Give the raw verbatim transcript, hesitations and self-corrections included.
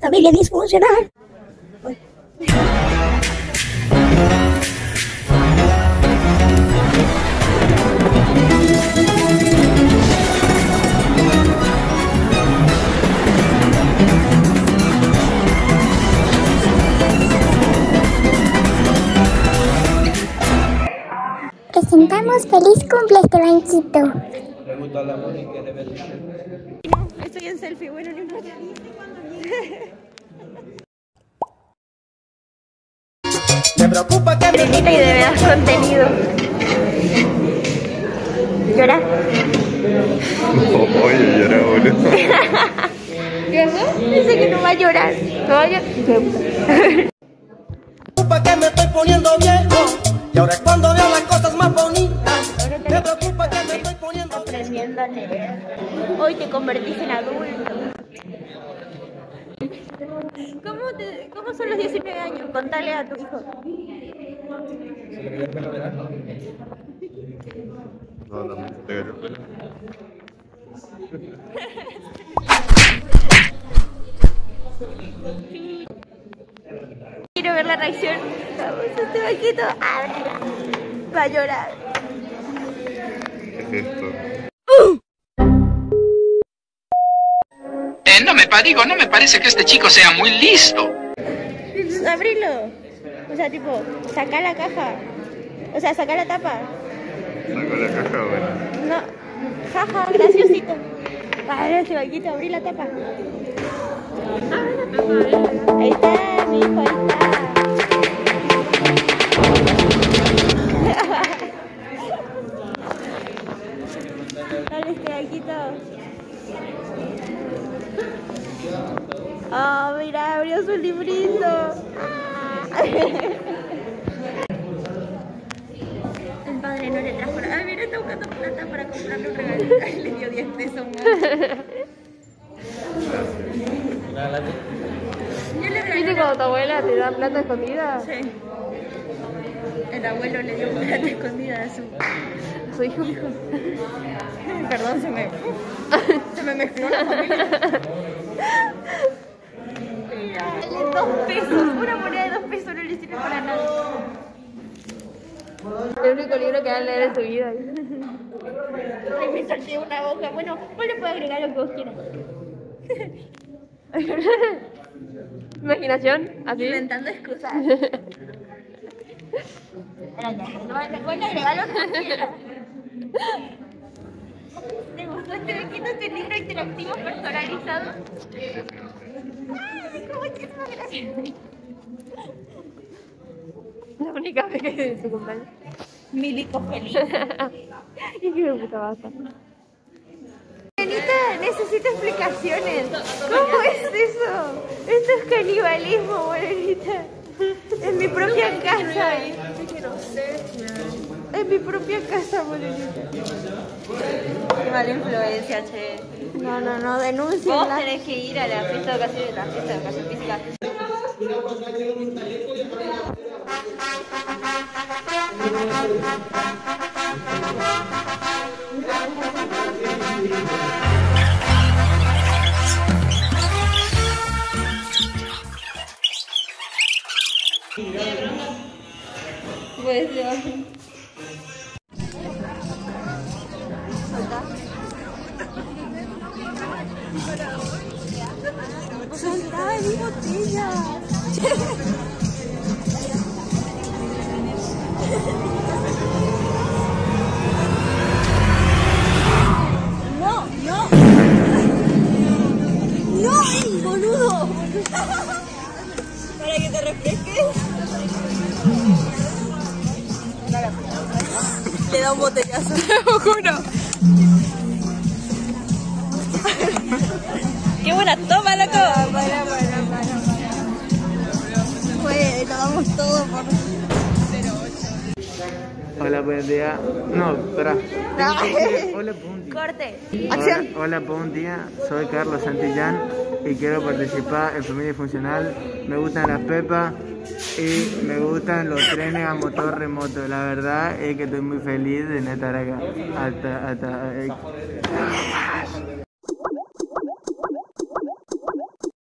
familia disfuncional. Presentamos feliz cumple Estebanquito. Le gusta la música y le ve. No, estoy en selfie, bueno, no importa. Me preocupa que me... Y de dar contenido. ¿Llora? Oh, oye, llora, boludo. ¿Qué pasó? Dice que no va a llorar. ¿No va a llorar? Me preocupa que me estoy poniendo viejo. Y ahora es cuando veo las cosas más bonitas. Me preocupa que me estoy poniendo aprendiendo a leer. Hoy te convertiste en adulto. ¿Cómo, te, ¿Cómo son los diecinueve años? Contale a tu hijo. No, no, no te agarro el pelo. Quiero ver la reacción. Vamos, este vaquito. Ábrela. Va a llorar. ¿Qué es esto? Eh, no me pa- digo, no me parece que este chico sea muy listo. Abrilo. O sea, tipo, saca la caja. O sea, saca la tapa. ¿Saco la caja o bueno? No. Jaja, graciosito. A ver, este vaquito, abrí la tapa. Ahí está, mi hijo, ahí está. Dale este vaquito. Oh, mira, abrió su librito. El padre no le trajo nada. Ay, mira, está buscando plata para comprarle un regalito. Ay, le dio diez pesos más. Yo le ¿Viste cuando tu abuela te da plata escondida? Sí. El abuelo le dio plata escondida a su, A su hijo. hijo. Perdón, se me, se me mezcló la familia. Mira, dale dos pesos. Una moneda de dos pesos no le sirve para nada. El único libro que va a leer en su vida. Ay, me salté una hoja. Bueno, vos le puedes agregar lo que vos quieras. Imaginación, así. Inventando excusas. Vos le agregás lo que vos quieras. ¿Te gustó este vaquito, este libro interactivo personalizado? ¡Ay, cómo muchísimas gracias! La única vez que es su cumpleaños. Milico feliz. Y qué puta basta. Anita, necesito explicaciones. ¿Cómo es eso? Esto es canibalismo, Morenita. En mi propia casa. En mi propia casa, Morenita. Qué mala influencia, che. No, no, no, denuncia. Vos tenés que ir a la fiesta de educación, la fiesta de educación física. Pues ya. Soltá mi botella. No, no. No, ey, boludo. Para que te refresques. Le da un botellazo, te lo juro. ¡Qué buena toma, loco! Para, para, para, para. Pues lo damos todo por... Hola, buen día. No, espera. Hola, buen día. Corte. Hola, hola, buen día. Soy Carlos Santillán y quiero participar en Familia Funcional. Me gustan las pepas y me gustan los trenes a motor remoto. La verdad es que estoy muy feliz de estar acá. Hasta, hasta, eh.